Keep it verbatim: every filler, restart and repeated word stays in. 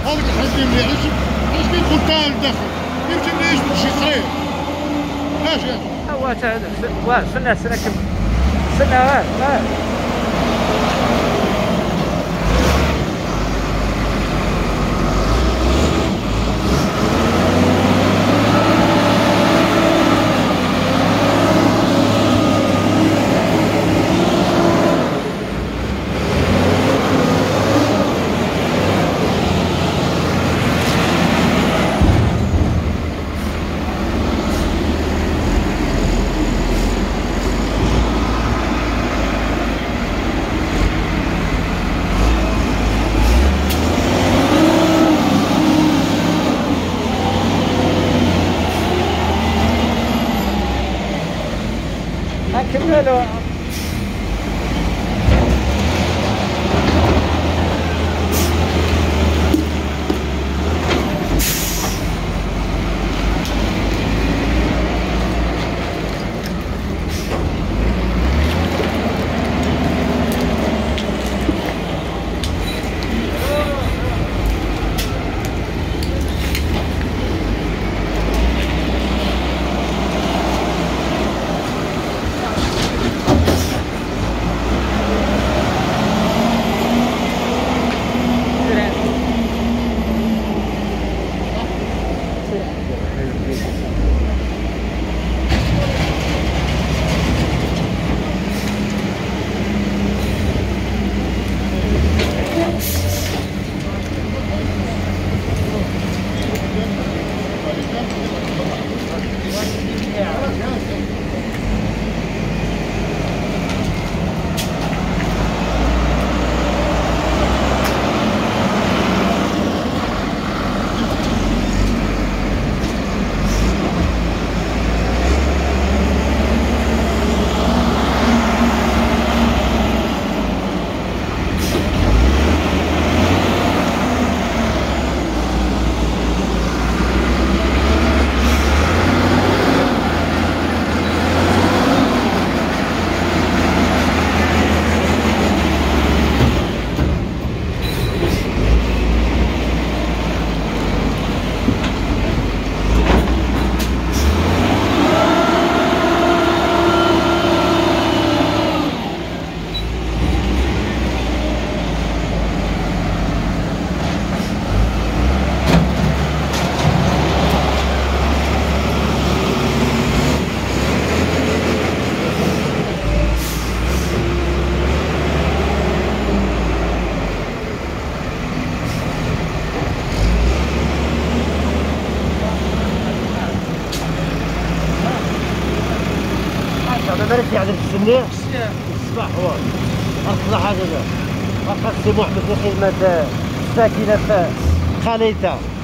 هذاك الحد اللي علاش علاش كيدخل حتى للداخل يمكن يعيش شي صغير علاش يا هو تا واه سنة سنة كم سنة واه واه نكملوا. انا مالك يعني السنية الصباح هو اصلح هذا بقى سي محمد في خدمة الساكنة في خليته.